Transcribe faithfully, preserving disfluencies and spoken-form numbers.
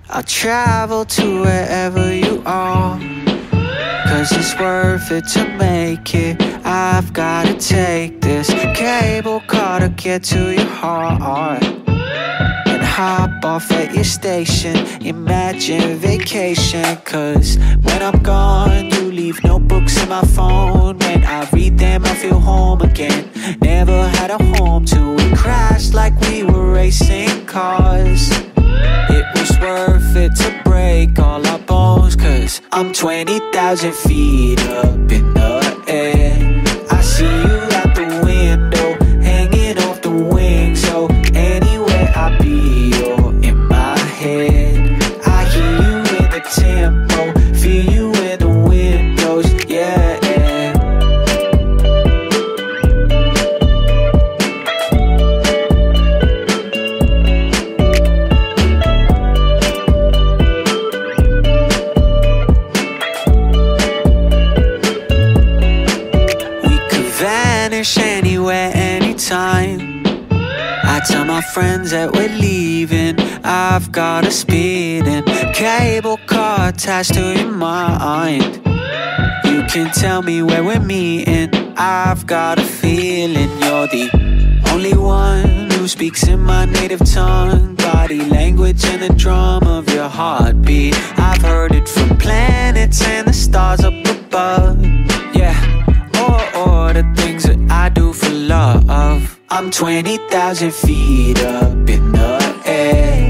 I'll travel to wherever you are, cause it's worth it to make it. I've gotta take this cable car to get to your heart, and hop off at your station. Imagine vacation, cause when I'm gone you leave notebooks in my phone. When I read them I feel home again. Never had a home till we crashed like we were racing cars. It was worth it to break all our bones, cause I'm twenty thousand feet up in the air. I see you out the window, hanging off the wing. So anywhere I be, you're in my head. I hear you in the tempo, feel you in the windows, yeah. Anywhere, anytime. I tell my friends that we're leaving. I've got a speeding cable car attached to your mind. You can tell me where we're meeting. I've got a feeling you're the only one who speaks in my native tongue. Body language and the drum of your heartbeat. I've heard it from planets and the stars up above. Yeah, or, or the things that I do for love. I'm twenty thousand feet up in the air.